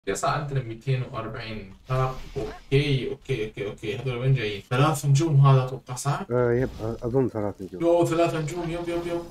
صار عندنا 240 اوكي هذول وين جايين؟ 3 نجوم هذا اتوقع صح؟ يب أظن 3 نجوم. 3 نجوم يب.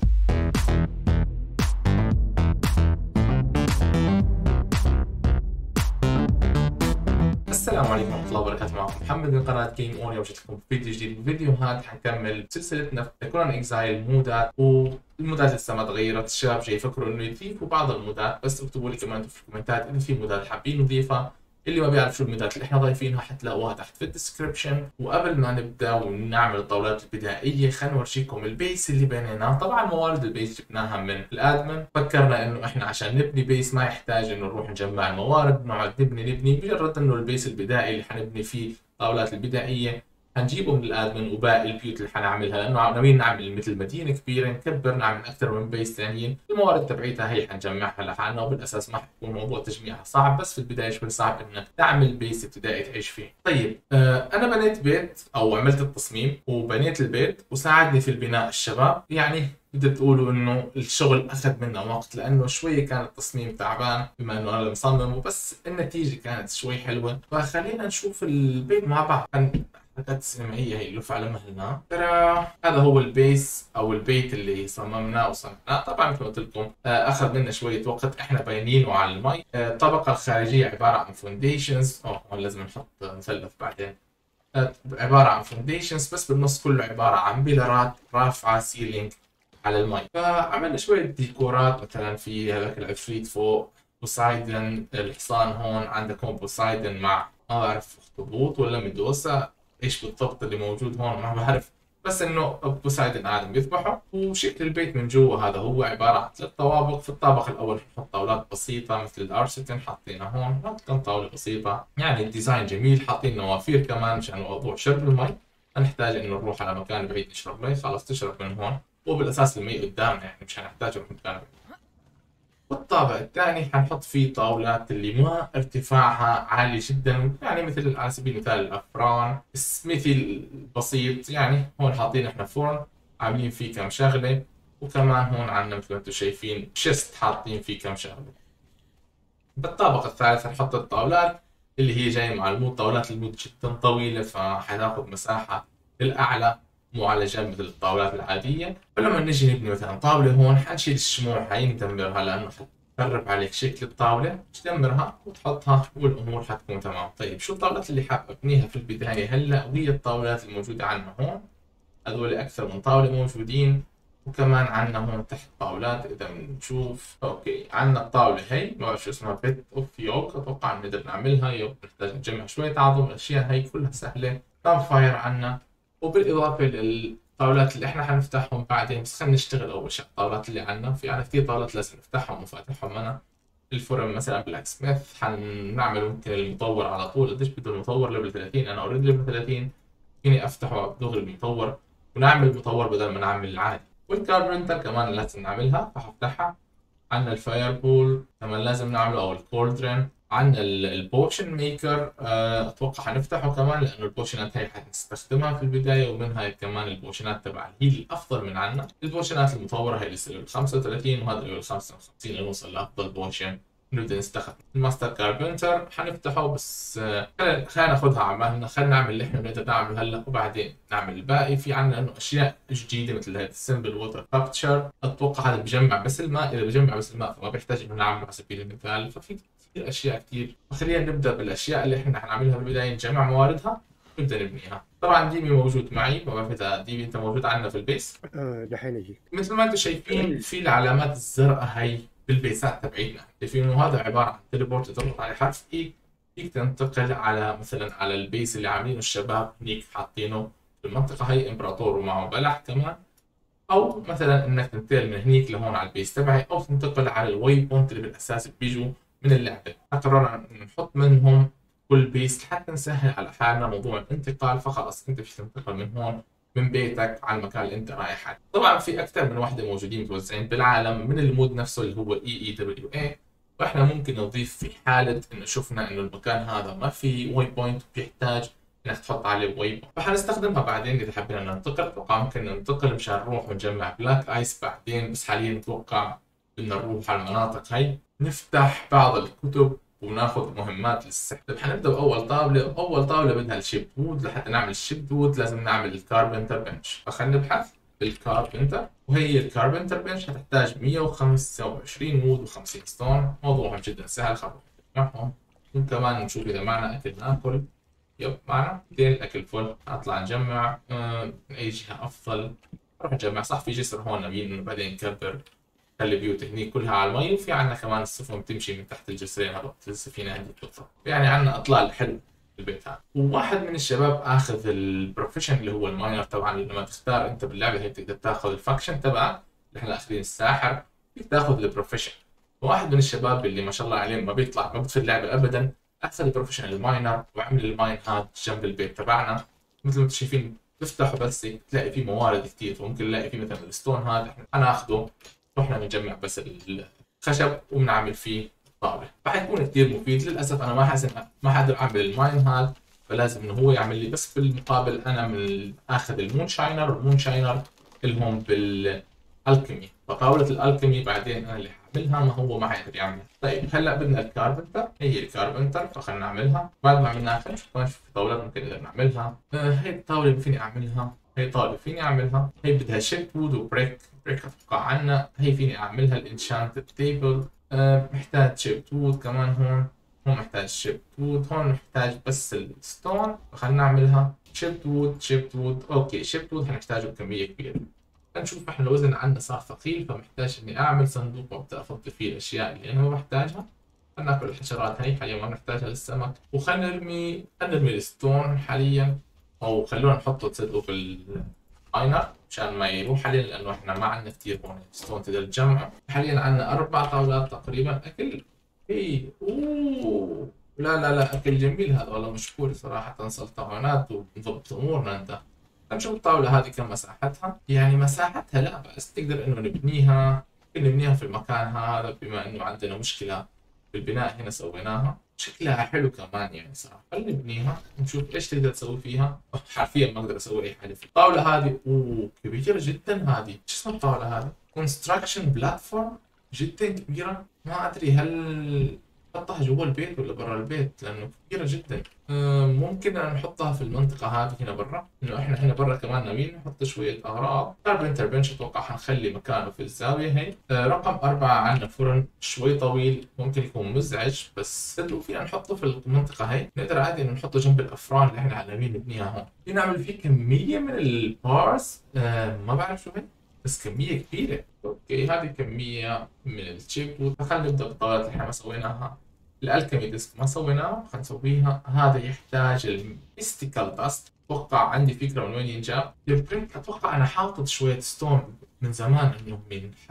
السلام عليكم ورحمة الله وبركاته، معكم محمد من قناة جيم اون. اليوم جيت لكم فيديو جديد. بالفيديو هذا حنكمل سلسلتنا في كونان اكزايل مودات، والمودات لسه ما تغيرت. الشباب جاي يفكروا انه يضيفوا بعض المودات، بس اكتبوا لي كمان في الكومنتات اذا في مودات حابين نضيفها. اللي ما بيعرف شو المودات اللي احنا ضايفينها حتلاقوها تحت في الديسكربشن. وقبل ما نبدا ونعمل الطاولات البدائيه خلينا نورجيكم البيس اللي بنيناه. طبعا موارد البيس جبناها من الادمن. فكرنا انه احنا عشان نبني بيس ما يحتاج انه نروح نجمع الموارد، نقعد نبني مجرد انه البيس البدائي اللي حنبني فيه الطاولات البدائيه هنجيبه من الادمن. وباقي البيوت اللي حنعملها لانه ناويين نعمل مثل مدينه كبيره نكبر، نعمل اكثر من بيس ثانيين. الموارد تبعيتها هي حنجمعها لحالنا، وبالاساس ما حيكون موضوع تجميعها صعب، بس في البدايه شوي صعب انك تعمل بيس ابتدائي تعيش فيه. طيب انا بنيت بيت او عملت التصميم وبنيت البيت، وساعدني في البناء الشباب. يعني بدي تقولوا انه الشغل اخذ منا وقت لانه شوي كان التصميم تعبان بما انه انا مصمم، وبس النتيجه كانت شوي حلوه. فخلينا نشوف البيت مع بعض. حركات السينمائية هي اللي على مهلنا. ترى هذا هو البيس أو البيت اللي صممناه وصنعناه. طبعا مثل ما قلت لكم أخذ منا شوية وقت، إحنا باينينه على المي. الطبقة الخارجية عبارة عن فونديشنز. هون لازم نحط مثلث بعدين. عبارة عن فونديشنز، بس بالنص كله عبارة عن بيلرات رافعة سيلينج على المي. فعملنا شوية ديكورات، مثلا في هذاك العفريت فوق، بوسايدن الحصان. هون عندكم بوسايدن مع ما بعرف اخطبوط ولا ميدوسا، ايش بالضبط اللي موجود هون ما بعرف، بس انه بوسايدن قاعد بيذبحه. وشكل البيت من جوا هذا هو عباره عن 3 طوابق. في الطابق الاول نحط طاولات بسيطه مثل الارستن، حاطينها هون. نحط كم طاوله بسيطه، يعني الديزاين جميل. حاطين نوافير كمان مشان موضوع شرب المي، ما نحتاج انه نروح على مكان بعيد نشرب مي، خلص تشرب من هون. وبالاساس المي قدامنا، يعني مش هنحتاج نروح مكان بعيد. والطابق الثاني حنحط فيه طاولات اللي ما ارتفاعها عالي جدا، يعني مثل على سبيل المثال الافران، مثل بسيط. يعني هون حاطين احنا فرن عاملين فيه كم شغله، وكمان هون عندنا مثل ما انتم شايفين شيست حاطين فيه كم شغله. بالطابق الثالث حنحط الطاولات اللي هي جايه مع المود. طاولات المود جدا طويله فحتاخذ مساحه الاعلى، مو على جنب مثل الطاولات العاديه. فلما نجي نبني مثلا طاوله هون حنشيل الشموع هاي ندمرها لانه حتخرب عليك شكل الطاوله. تدمرها وتحطها والامور حتكون تمام. طيب شو الطاولات اللي حابب ابنيها في البدايه هلا؟ وهي الطاولات الموجوده عندنا هون. هذول اكثر من طاوله موجودين. وكمان عندنا هون تحت طاولات. اذا بنشوف اوكي عندنا الطاوله هي ما بعرف شو اسمها، بيت اوف يوك، اتوقع نقدر نعملها. يوك نحتاج نجمع شويه عظم. الاشياء هي كلها سهله. كام فاير عندنا، وبالاضافه للطاولات اللي احنا حنفتحهم بعدين. بس خلينا نشتغل اول شيء الطاولات اللي عندنا. في عندنا كثير طاولات لازم نفتحهم وفاتحهم انا. الفرن مثلا بلاك سميث حنعمل ممكن المطور على طول. قديش بده المطور؟ ليفل 30. انا اوريدي ليفل 30، فيني افتحه دغري المطور ونعمل المطور بدل ما نعمل العادي. والكاربنتر كمان لازم نعملها فحفتحها. عندنا الفاير بول كمان لازم نعمله، او الكولدرن. عندنا البوشن ميكر اتوقع حنفتحه كمان، لانه البوشنات هي حنستخدمها في البدايه، ومنها كمان البوشنات تبع هي الافضل من عندنا. البوشنات المطوره هي لسه 35، وهذا اللي 55 لنوصل لافضل بوشن. نبدا نستخدم الماستر كاربنتر حنفتحه. بس خلينا ناخذها على مهلنا. خلينا نعمل اللي احنا بنقدر نعمله هلا وبعدين نعمل الباقي. في عندنا انه اشياء جديده مثل هذا السمبل ووتر كابتشر. اتوقع هذا بجمع بس الماء. اذا بجمع بس الماء فما بيحتاج انه نعمله على سبيل المثال. ففي كثير اشياء كثير. فخلينا نبدا بالاشياء اللي احنا حنعملها بالبدايه، نجمع مواردها نبدا نبنيها. طبعا ديمي موجود معي. ما بعرف اذا ديمي انت موجود عندنا في البيس. دحين اجيك. مثل ما انتم شايفين في العلامات الزرقاء هي بالبيسات تبعيتنا. شايفين انه هذا عباره عن تليبورت. تضغط على حرف اي فيك تنتقل على مثلا على البيس اللي عاملينه الشباب هنيك حاطينه في المنطقه هي امبراطور ومعه بلح كمان. او مثلا انك تنتقل من هنيك لهون على البيس تبعي، او تنتقل على الواي بوينت اللي بالاساس بيجوا من اللعبه. قررنا نحط منهم كل بيس حتى نسهل على حالنا موضوع الانتقال. فخلص انت فيك تنتقل من هون من بيتك على المكان اللي انت رايح عليه. طبعا في اكثر من وحده موجودين متوزعين بالعالم من المود نفسه اللي هو EEWA. واحنا ممكن نضيف في حاله انه شفنا انه المكان هذا ما في واي بوينت بيحتاج انك تحط عليه واي بوينت، فحنستخدمها بعدين اذا حبينا ننتقل. اتوقع ممكن ننتقل مشان نروح ونجمع بلاك ايس بعدين، بس حاليا اتوقع بدنا نروح على المناطق هي نفتح بعض الكتب وناخذ مهمات للسحب. طيب حنبدا باول طاوله. اول طاوله بدها الشيب وود. لحتى نعمل الشيب وود لازم نعمل الكاربنتر بنش، فخلينا نبحث بالكاربنتر. وهي الكاربنتر بنش هتحتاج 125 وود و50 ستون. موضوعهم جدا سهل، خلينا نجمعهم وكمان نشوف اذا معنا اكل ناكل. يب معنا 200 الاكل فل. نطلع نجمع من اي جهه افضل. نروح نجمع. صح في جسر هون نبين بعدين نكبر، خلي البيوت هنيك كلها على المي، وفي عندنا كمان السفن بتمشي من تحت الجسرين هذول السفينه هذيك بالضبط. يعني عندنا اطلال حلو في البيت هذا. وواحد من الشباب اخذ البروفيشن اللي هو الماينر. طبعا لما تختار انت باللعبه هي بتقدر تاخذ الفاكشن تبعك. نحن اخذين الساحر، فيك تاخذ البروفيشن. واحد من الشباب اللي ما شاء الله عليه ما بيطلع ما بيطفي اللعبه ابدا، اخذ البروفيشن الماينر وعمل الماين هاد جنب البيت تبعنا. مثل ما انتم شايفين تفتحه بس تلاقي فيه موارد كثير، فممكن نلاقي فيه مثلا الستون هذا انا اخذه. رحنا بنجمع بس الخشب وبنعمل فيه طاوله، فحيكون كثير مفيد. للاسف انا ما حقدر اعمل الماين هذا، فلازم انه هو يعمل لي. بس بالمقابل انا من اخذ المون شاينر، والمون شاينر لهم بالالكيمي، فطاوله الالكيمي بعدين انا اللي حاعملها، ما هو ما حيقدر يعملها. طيب هلا بدنا الكاربنتر. هي الكاربنتر فخلينا نعملها. بعد ما عملناها خلينا نشوف كمان في طاولات ممكن نقدر نعملها. هي الطاوله اللي فيني اعملها، هي طاوله فيني اعملها. هي بدها شيب وود وبريك. بريك اتوقع عنا هي فيني اعملها. الانشانتد تيبل محتاج شيب وود كمان. هون محتاج شيب وود. هون محتاج بس الستون، فخلينا نعملها شيب وود. شيب وود اوكي. شيب وود حنحتاجه بكميه كبيره. نشوف احنا الوزن عندنا صار ثقيل، فمحتاج اني اعمل صندوق وابدا افضي فيه الاشياء اللي انا ما بحتاجها. خلينا ناكل الحشرات هي حاليا ما بنحتاجها للسمك. وخلينا نرمي الستون حاليا، او خلونا نحطه تصدقوا في الماينر مشان ما يروح علينا، لانه احنا ما عندنا كثير هون ستون تقدر تجمعه. حاليا عندنا 4 طاولات تقريبا اكل. هي اوه لا اكل جميل هذا والله، مشكور صراحه. سلطعونات ونضبط امورنا انت. نشوف الطاولة هذه كم مساحتها. يعني مساحتها لا بس تقدر انه نبنيها في المكان هذا، بما انه عندنا مشكلة في البناء هنا سويناها. شكلها حلو كمان يعني صراحة. خلينا نبنيها ونشوف ايش تقدر تسوي فيها. حرفيا ما اقدر اسوي اي حاجة في الطاولة هذه. اوه كبيرة جدا هذه. شو اسم الطاولة هذه؟ كونستراكشن بلاتفورم جدا كبيرة. ما ادري هل نحطها جوا البيت ولا برا البيت، لانه كبيرة جدا. ممكن نحطها في المنطقة هذه هنا برا، انه احنا هنا برا كمان ناويين نحط شوية اغراض. كاربنتر بنش اتوقع حنخلي مكانه في الزاوية هي. رقم 4 عندنا فرن شوي طويل، ممكن يكون مزعج، بس صدقوا فينا نحطه في المنطقة هي. نقدر عادي انه نحطه جنب الافران اللي احنا ناويين نبنيها هون. فينا نعمل فيه كمية من البارز. ما بعرف شو هي بس كمية كبيرة. اوكي هذه كمية من الشيب. فخلينا نبدأ بالطاولات اللي احنا ما سويناها. الالكيمي ديسك ما سويناه، خنسويها. هذا يحتاج الميستيكال داست. اتوقع عندي فكره من وين ينجاب. البريك اتوقع انا حاطط شويه ستون من زمان انهم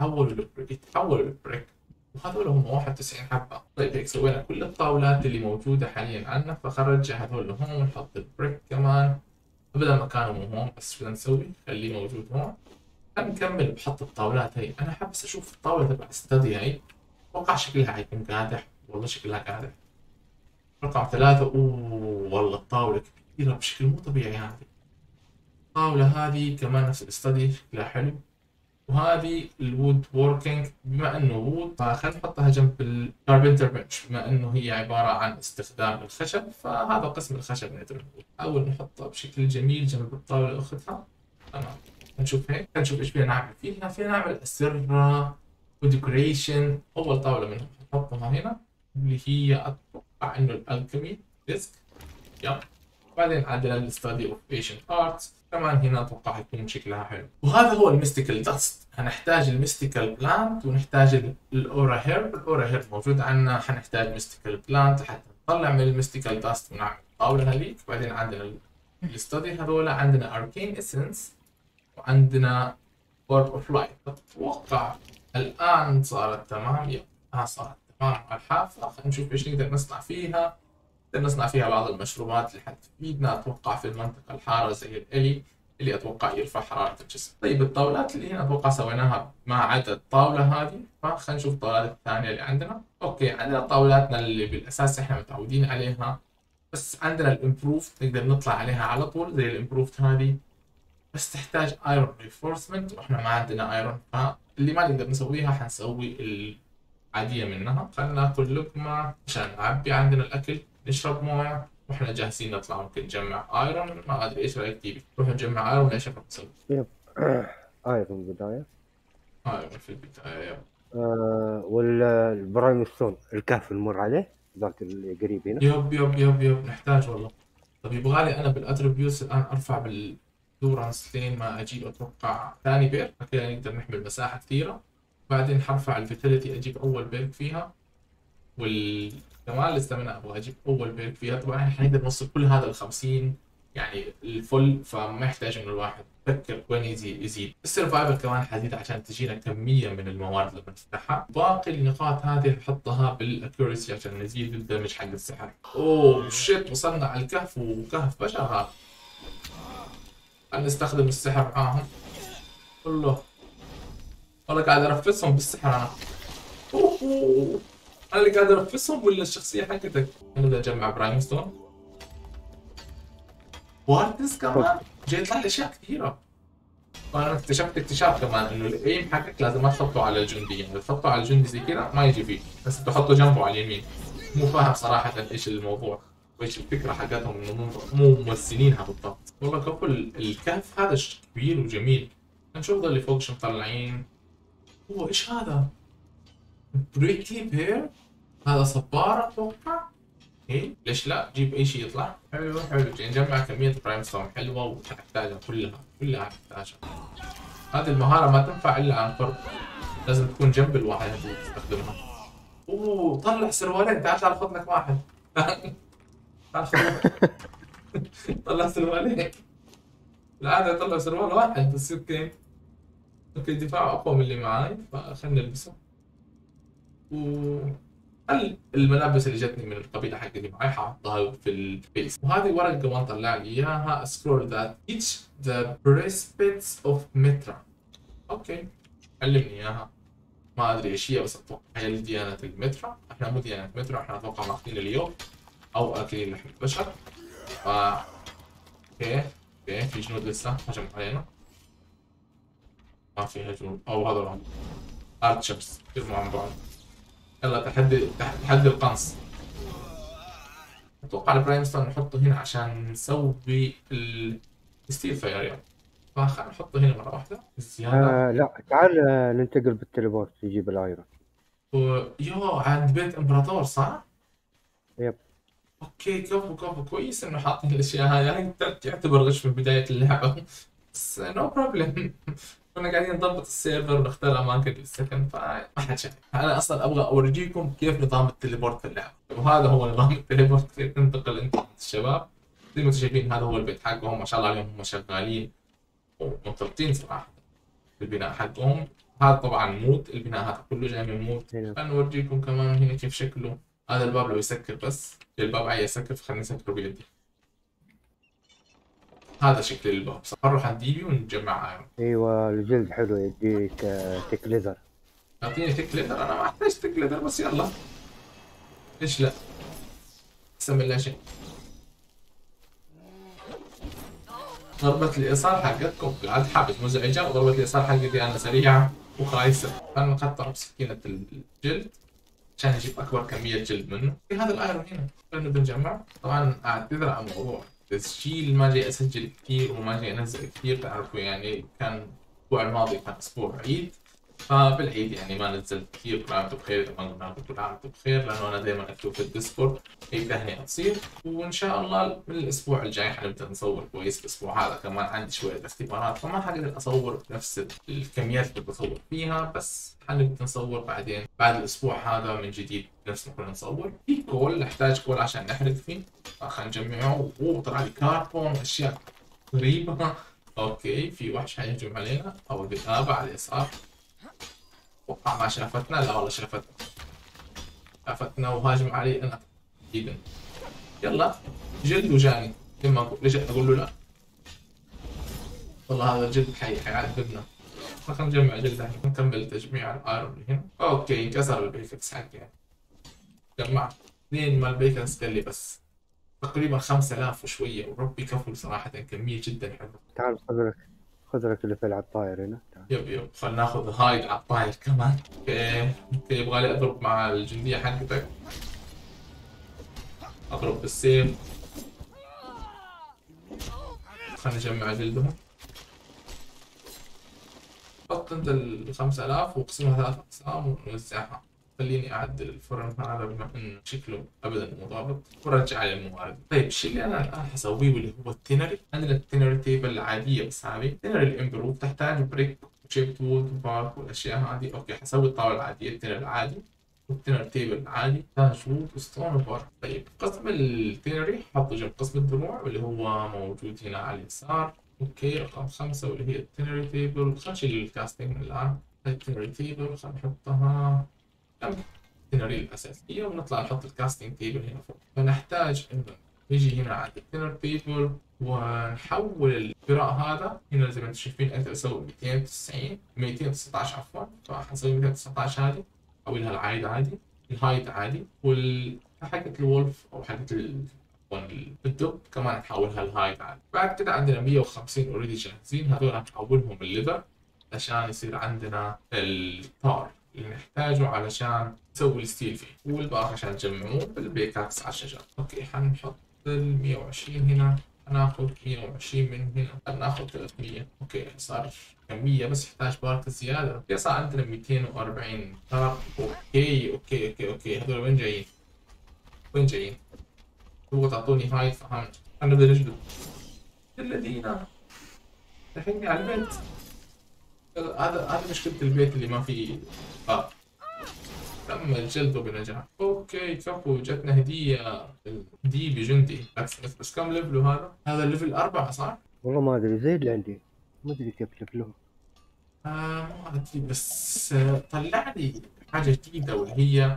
يتحولوا للبريك، وهذول هم 91 حبه. طيب هيك سوينا كل الطاولات اللي موجوده حاليا عندنا، فخرج هذول لهون ونحط البريك كمان. بدل ما كانوا مو هون، بس شو بدنا نسوي؟ خليه موجود هون. نكمل بحط الطاولات هي. انا حابب اشوف الطاوله تبع استدي هي. اتوقع شكلها حيكون قادح، والله شكلها قاعدة. رقم 3 والله الطاولة كبيرة بشكل مو طبيعي. هذه الطاولة هذه كمان نفس الاستدي شكلها حلو. وهذه الوود ووركينج، بما انه وود فخلينا نحطها جنب الكاربنتر بنش، بما انه هي عبارة عن استخدام الخشب، فهذا قسم الخشب نقدر نقول. نحاول نحطها بشكل جميل جنب الطاولة اختها. تمام. نشوف هيك، نشوف ايش فينا نعمل فيها. فينا نعمل اسرة وديكوريشن. اول طاولة منهم نحطها هنا اللي هي اتوقع انه الالكيمي ديسك. يلا بعدين عندنا الستادي اوف ايشنت ارتس كمان هنا، اتوقع حيكون شكلها حلو. وهذا هو الميستيكال داست. هنحتاج الميستيكال بلانت ونحتاج الاورا هيرب. الاورا هيرب موجود عندنا. حنحتاج ميستيكال بلانت لحتى نطلع من الميستيكال داست ونعمل الطاوله هذيك. بعدين عندنا الستادي هذول. عندنا اركين اسنس وعندنا اورب اوف لايت. اتوقع الان صارت تمام. صارت على الحافة. خلينا نشوف ايش نقدر نصنع فيها. نقدر نصنع فيها بعض المشروبات اللي حتفيدنا اتوقع في المنطقة الحارة، زي الالي اللي اتوقع يرفع حرارة الجسم. طيب الطاولات اللي هنا اتوقع سويناها ما عدا الطاولة هذه، فخلينا نشوف الطاولات الثانية اللي عندنا. اوكي عندنا طاولاتنا اللي بالاساس احنا متعودين عليها، بس عندنا الامبروف نقدر نطلع عليها على طول زي الامبروف هذه، بس تحتاج ايرون ريفورسمنت واحنا ما عندنا ايرون، فاللي ما نقدر نسويها حنسوي عادية منها. خلينا ناكل لقمة عشان نعبي عندنا الأكل، نشرب موية، واحنا جاهزين نطلع. ممكن نجمع ايرون، ما ادري ايش رايك تيجي نروح نجمع ايرون، ايش رايك نسوي؟ يب. ايضا بداية. ايرون في البداية يب. والبرايم ستون الكهف المر عليه ذاك اللي قريب هنا. يب نحتاج والله. طب يبغالي انا بالاتربيوتس الان ارفع بالدورانس لين ما اجيب اتوقع ثاني بير، كذا نقدر نحمل مساحة كثيرة. بعدين حرفع الفيتاليتي اجيب اول بيرك فيها، كمان الاستامينا ابغى اجيب اول بيرك فيها. طبعا احنا حنقدر نوصل كل هذا ال 50 يعني الفل، فما يحتاج انه الواحد يفكر وين يزيد. السرفايفل كمان حديد عشان تجينا كميه من الموارد لما نفتحها. باقي النقاط هذه نحطها بالاكيورسي عشان نزيد الدمج حق السحر. اوه شيت، وصلنا على الكهف، وكهف بشر هذا. خلينا نستخدم السحر معاهم. الله والله قاعد ارفسهم بالسحر انا. أوه. انا اللي قاعد ارفسهم ولا الشخصيه حقتك؟ نبدا نجمع برايم ستون. وارتس كمان جاي يطلع لي اشياء كثيره. وانا اكتشفت اكتشاف كمان انه الايم حقك لازم ما تحطه على الجندي، يعني اذا تحطه على الجندي زي كذا ما يجي فيه، بس تحطه جنبه على اليمين. مو فاهم صراحه ايش الموضوع وايش الفكره حقتهم، انه مو موسنينها بالضبط. والله كفل الكهف هذا كبير وجميل. نشوف ذا اللي فوق شو مطلعين. هو ايش هذا؟ بريكلي بير؟ هذا صبارة اتوقع. ايه ليش لا؟ جيب اي شيء يطلع. حلو نجمع كمية برايم ستون حلوة ونحتاجها كلها نحتاجها. هذه المهارة ما تنفع الا عن قرب، لازم تكون جنب الواحد اللي تستخدمها. اوه طلع سروالين، تعال خذ لك واحد. تعال خذ. طلع سروالين. العادة يطلع سروال واحد بس. اوكي دفاع اقوى من اللي معاي، فخلنا نلبسه. الملابس اللي جتني من القبيله حقتي معي حاطها في البيس. وهذه ورقه كمان طلع لي اياها، سكرول ذات each the precepts of Mitra. اوكي علمني اياها، ما ادري ايش هي بس اتوقع هي ديانه المترا. احنا مو ديانه مترا، احنا اتوقع ماخذين اليوم او اكلين لحم البشر. اوكي في جنود لسه هجموا علينا. ما في هجوم، او هذول ارتشرز يرموا عن بعض. يلا تحدي القنص. اتوقع البرايم ستون نحطه هنا عشان نسوي الستيل فاير يعني. فخلنا نحطه هنا مرة واحدة زيادة. لا تعال ننتقل بالتليبورت نجيب الايرون. يو عند بيت امبراطور صح؟ يب. اوكي كفو كويس انه حاطين الاشياء هاي، يعني تعتبر غش من بداية اللعبة. بس نو بروبلم. كنا قاعدين نضبط السيرفر ونختار اماكن للسكن، فما حد شايف. انا اصلا ابغى اوريكم كيف نظام التليبورت في اللعبه، وهذا هو نظام التليبورت. كيف تنتقل انت الشباب. زي ما انتم شايفين هذا هو البيت حقهم، ما شاء الله عليهم هم شغالين ومنطلقين صراحه في البناء حقهم. هذا طبعا مود، البناء هذا كله جاي من مود. خلينا نوريكم كمان هنا كيف شكله. هذا الباب لو يسكر، بس الباب عايز يسكر فخليني اسكره بيدي. هذا شكل الباب. نروح عند ديبي ونجمع ايرون. ايوه الجلد حلو يديك تيك ليذر. اعطيني تيك ليذر، انا ما احتاج تيك ليذر بس يلا ليش لا. احسن من لا شيء. ضربة اليسار حقتكم قاعد حابس مزعجة، وضربة اليسار حقتي انا سريعة وخايسة. خلنا نقطع بسكينة الجلد عشان نجيب اكبر كمية جلد منه. في هذا الايرون هنا خلينا بنجمع. طبعا اعتذر عن الموضوع تسجيل، ما جاي اسجل كثير وما جاي انزل كثير، تعرفوا يعني كان الاسبوع الماضي كان اسبوع عيد، فبالعيد يعني ما نزلت كثير. كل عام وانتم بخير، طبعا قلنا لكم كل عام وانتم بخير لانه انا دائما اكتب في الديسكورد اي تهنئه تصير. وان شاء الله من الاسبوع الجاي حنبدا نصور كويس. الاسبوع هذا كمان عندي شويه اختبارات، فما حقدر اصور بنفس الكميات اللي بصور فيها، بس حنبدا نصور بعدين بعد الاسبوع هذا من جديد نفس ما كنا نصور. في كول نحتاج كول عشان نحرق فيه، خلينا نجمعه. وطلع لي كاربون اشياء غريبه. اوكي في وحش حيهجم علينا او الغابه على اليسار. اتوقع ما شافتنا، لا والله شافتنا وهاجم علي انا اكيد. يلا جلد وجاني. لما اقول ليش اقول له لا؟ والله هذا الجلد حيعذبنا. خلينا نجمع جلد الحين. نكمل تجميع الايرون اللي هنا. اوكي انكسر البيككس حقي يعني. جمعت 2 مال بيككس قال لي بس تقريبا 5000 وشويه، وربي كفو صراحه كميه جدا حلوه. تعال صدرك. خذ لك اللي في على الطاير هنا. تعال. يب خلنا ناخذ هايد على الطاير كمان. اوكي يبغى لي اضرب مع الجندية حقتك. اضرب بالسيف. خلنا نجمع جلدهم. حط انت ال 5000 واقسمها 3 اقسام ونوزعها. خليني اعدل الفرن هذا بما انه شكله ابدا مو ضابط ورجع لي الموارد. طيب الشيء اللي انا الان حسويه واللي هو التينري. عندنا التينري تيبل العاديه بس هذه التينري الامبروف تحتاج بريك وشيبت وود وبارك والاشياء هذه. اوكي حسوي الطاوله العاديه التينري العادي والتينر تيبل العادي تحتاج وود وستون وبارك. طيب قسم التينري حطه جنب قسم الدروع واللي هو موجود هنا على اليسار. اوكي رقم 5 واللي هي التينري تيبل. خلينا نشيل الكاستنج من الان. التينري تيبل خلينا نحطها جنب التينري الاساسيه ونطلع نحط الكاستنج تيبل هنا فوق. فنحتاج انه نجي هنا عند التينر تيبل ونحول القراء هذا هنا زي ما انتم شايفين. اقدر اسوي 219 عفوا. فحنسوي 219 هذه احولها العايد عادي الهايد عادي حقة الولف او حقة الدب كمان نحولها الهايد عادي. بعد كده عندنا 150 اوريدي جاهزين. هذول نحولهم الليفر عشان يصير عندنا الطار اللي نحتاجه علشان نسوي الستيل فيه والباقي عشان نجمعوه بالبيكاكس على الشجر. اوكي حنحط ال 120 هنا. هناخذ 120 من هنا. ناخذ 300. اوكي صار كمية بس يحتاج بارك زيادة. اوكي صار عندنا 240 طرق. اوكي هذول وين جايين؟ وين جايين؟ تبغوا تعطوني هاي فهمت. انا بدي نجلد الذين الحين على البيت. هذا مشكلة البيت اللي ما فيه باب. تم جلده بنجاح. اوكي كفو جتنا هدية بجندي بس كم ليفله هذا؟ هذا الليفل 4 صح؟ والله ما ادري زي اللي عندي ما ادري كيف ليفله. مو ادري بس طلع لي حاجة جديدة واللي هي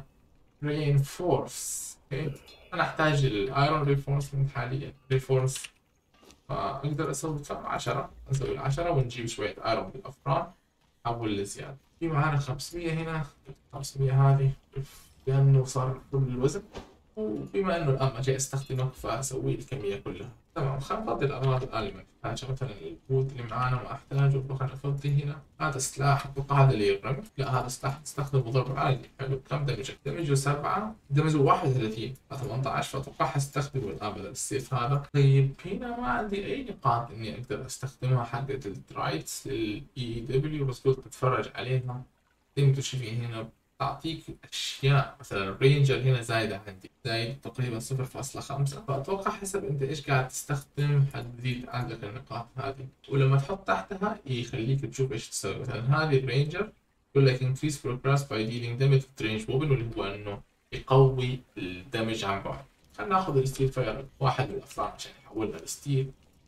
رينفورس. اوكي انا احتاج الايرون رينفورسمنت حاليا. رينفورس فاقدر اسوي كم 10. اسوي 10 ونجيب شوية ايرون بالافران اول لزيادة. في معانا 500 هنا. 500 هذه لانه صار كل الوزن وبما انه الان ما جاي استخدمه فاسوي الكمية كلها. تمام خلينا نفضي الاغراض الان اللي ما نحتاجها. مثلا الوود اللي معانا ما احتاجه خلينا نفضي هنا. هذا سلاح اتوقع هذا اللي يرمي. لا هذا سلاح تستخدمه ضرب عادي. حلو كم دمجه؟ دمجه 7 دمجه 31 18 فاتوقع حستخدمه الان بدل السيف هذا. طيب هنا ما عندي اي نقاط اني اقدر استخدمها حقة الدرايتس للاي دبليو بس قلت اتفرج عليها. زي ما انتم شايفين هنا تعطيك اشياء. مثلا الرينجر هنا زايده عندي زايد تقريبا 0.5 فاتوقع حسب انت ايش قاعد تستخدم حتزيد عندك النقاط هذه. ولما تحط تحتها يخليك تشوف ايش تسوي. مثلا هذه الرينجر يقول لك increase progress by dealing damage with range weapon واللي هو انه يقوي الدمج عن بعد. خلينا ناخذ الستيل فاير واحد من الافلام عشان يحولها لستيل.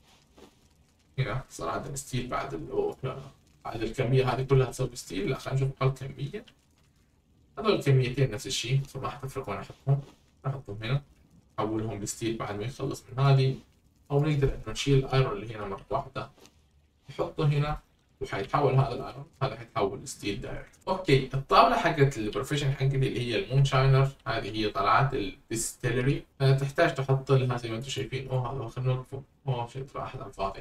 هنا صار عندنا ستيل بعد بعد الكميه هذه كلها تسوي ستيل. لا خلينا نشوف اقل كميه. هذول الكميتين نفس الشيء فما حتفرق وين احطهم. احطهم هنا احولهم لستيل بعد ما يخلص من هذه او نقدر انه نشيل الايرون اللي هنا مره واحده نحطه هنا وحيتحول هذا الايرون هذا حيتحول لستيل دايركت. اوكي الطاوله حقت البروفيشن حقتي اللي هي المون شاينر هذه هي طلعات الديستيلري. تحتاج تحط لها زي ما انتم شايفين. هذا خلينا نوقفه. شفت واحد على الفاضي.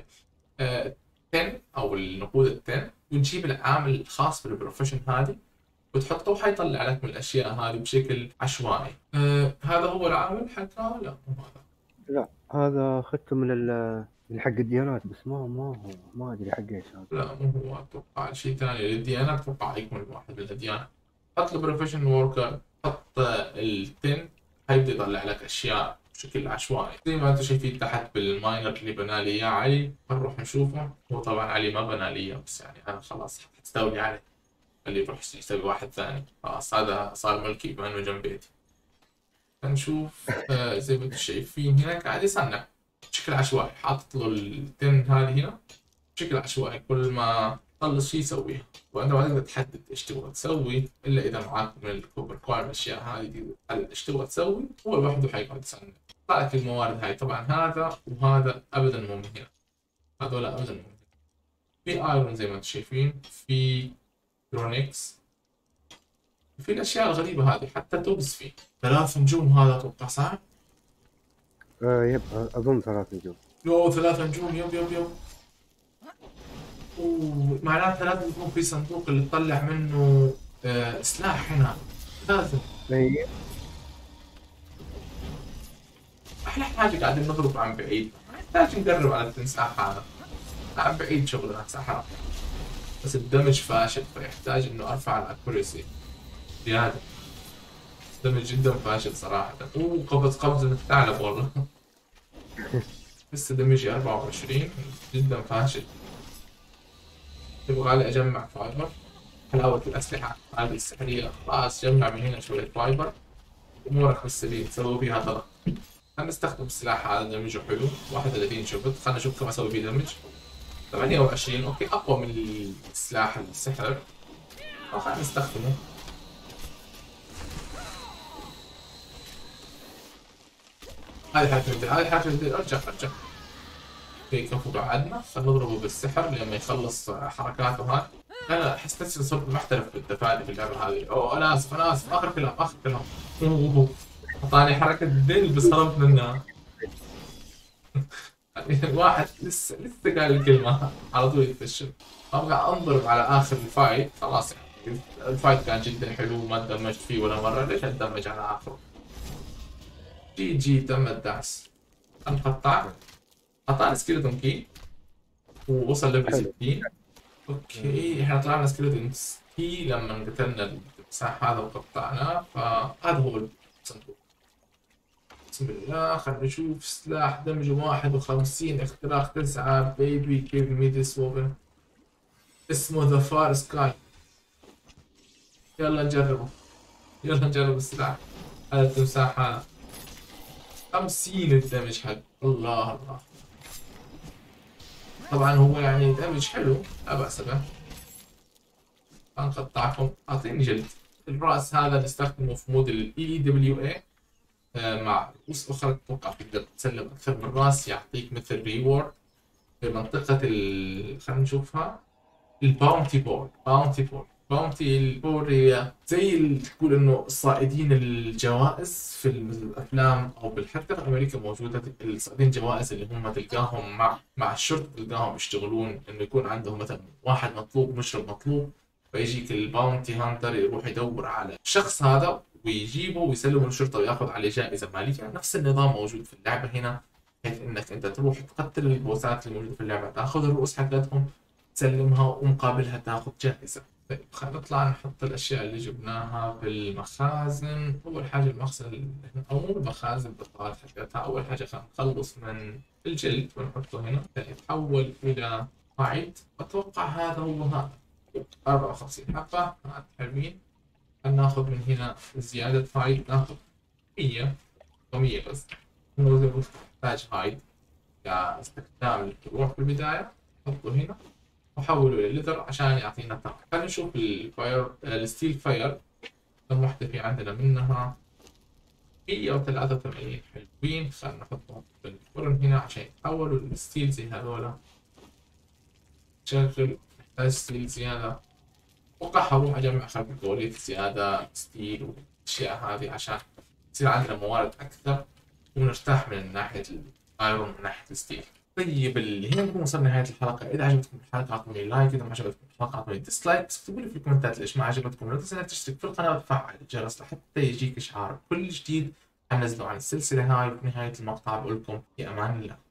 10 او النقود ال10 وتجيب العامل الخاص بالبروفيشن هذه وتحطه وحيطلع لك من الاشياء هذه بشكل عشوائي. هذا هو العامل حقها. لا مو هذا. لا هذا اخذته من حق الديانات بس ما ادري حق ايش هذا. لا مو هو. اتوقع شيء ثاني للديانات. اتوقع يكون واحد من الديانات. حط البروفيشن وركر. حط ال10 حيبدا يطلع لك اشياء بشكل عشوائي زي ما انتم شايفين تحت بالماينر اللي بنى لي اياه علي. نروح نشوفه. هو طبعا علي ما بنى لي اياه بس يعني انا خلاص حتستولي عليه. اللي يروح يسوي واحد ثاني خلاص هذا صار ملكي بما انه جنب بيتي. نشوف زي ما انتم شايفين هنا قاعد يصنع بشكل عشوائي. حاطط له التن هذه هنا بشكل عشوائي. كل ما تخلص شيء يسويها وانت ما تقدر تحدد ايش تبغى تسوي الا اذا معاك من الكوبر كوين الاشياء هذه ايش تبغى تسوي هو لوحده حيقعد يصنع. طلع لك الموارد هاي. طبعا هذا وهذا ابدا مو من هنا. هذول ابدا مو من هنا. في ايرون زي ما انتم شايفين. في كرونيكس. في الاشياء الغريبه هذه حتى توبس فيه 3 نجوم. هذا اتوقع صح؟ يب اظن 3 نجوم. 3 نجوم. يب ومعناتها لازم يكون في صندوق اللي تطلع منه سلاح هنا، لازم. اي احلى حاجه قاعدين نضرب عن بعيد، نحتاج نقرب على التمساح هذا، عن بعيد شغلنا سحرة، بس الدمج فاشل فيحتاج انه ارفع الاكوريسي زياده. دمج جدا فاشل صراحه، قبض قبضه ثعلب والله. لسه دمجي 24 جدا فاشل. يبغى لي اجمع فايبر، حلاوه الاسلحه هذه السحريه، خلاص جمع من هنا شويه فايبر امورك بالسليم تسوي فيها طلق. خلينا نستخدم السلاح هذا دمجه حلو 31 شفت، خلينا نشوف كم اسوي فيه دمج. 28 اوكي اقوى من السلاح السحر، خلينا نستخدمه. هذه حركة الديل، هذه حركة الديل، ارجع ارجع. اوكي كفو بعدنا، خلينا نضربه بالسحر لما يخلص حركاته هاي. لا احس نفسي صرت محترف بالتفادي في اللعبة هذه. اوه انا اسف انا اسف، اخر كلام اخر كلام. اوه اعطاني حركة الديل بس هربت منها. واحد لسه قال الكلمة على طول يتفشل. ابغى انضرب على اخر الفايت خلاص يعني. الفايت كان جدا حلو وما تدمجت فيه ولا مرة، ليش اتدمج على اخره؟ جي جي تم الدعس. انقطع. اعطاني سكيلتون كي ووصل ليفل حلو. 60. اوكي احنا طلعنا سكيلتون كي لما قتلنا التمساح هذا وقطعناه، فهذا هو الصندوق. بسم الله خلينا نشوف. سلاح دمج 51 اختراق 9 بيبي كيف ميدس ووبن، اسمه ذا فار سكاي. يلا نجربه، يلا نجرب السلاح هذا التمساح هذا. 50 الدمج حق، الله الله. طبعا هو يعني دمج حلو لا بأس به. نقطعكم، اعطيني جلد. الراس هذا نستخدمه في مود الاي دبليو اي مع رؤوس اخرى، تتوقع تقدر تسلم اكثر من راس يعطيك مثل ريورد في منطقة خلينا نشوفها، الباونتي بول. باونتي بول هي زي تقول انه صائدين الجوائز في الافلام او حتى في امريكا موجوده الصائدين الجوائز اللي هم تلقاهم مع الشرطه، تلقاهم يشتغلون انه يكون عندهم مثلا واحد مطلوب مشرب مطلوب، فيجيك الباونتي هانتر يروح يدور على الشخص هذا ويجيبه ويسلمه للشرطه وياخذ عليه جائزه ماليه. نفس النظام موجود في اللعبه هنا، بحيث انك انت تروح تقتل البوسات الموجوده في اللعبه، تاخذ الرؤوس حقتهم تسلمها ومقابلها تاخذ جائزه. طيب خلينا نطلع نحط الاشياء اللي جبناها بالمخازن. اول حاجه المخزن او مو المخازن بالطاقه حقتها، اول حاجه خلينا نخلص من الجلد ونحطه هنا يتحول الى قاعد. اتوقع هذا هو هذا 54 حبه حلوين. خلينا ناخذ من هنا زياده هايد، ناخذ 100 و100 بس. نحتاج هايد كاستخدام الروح في البدايه، نحطه هنا وحوله الى ليذر عشان يعطينا طاقة. خلينا نشوف الفاير الستيل فاير كم وحدة في عندنا منها 183 حلوين. خلينا نحطهم في الفرن هنا عشان يتحولوا للستيل زي هذولا. شغل نحتاج ستيل زيادة، اتوقع حروح اجمع خلف كوريت زيادة ستيل والاشياء هذه عشان يصير عندنا موارد اكثر ونرتاح من ناحية الايرون من ناحية الستيل. طيب هنا نكون وصلنا لنهاية الحلقة. إذا عجبتكم الحلقة أعطوني لايك، إذا ما عجبتكم الحلقة أعطوني ديسلايك، اكتبوا لي في الكومنتات ليش ما عجبتكم. لا تنسى تشترك في القناة وتفعل الجرس لحتى يجيك إشعار كل جديد حنزله عن السلسلة هاي. وفي نهاية المقطع بقول لكم في أمان الله.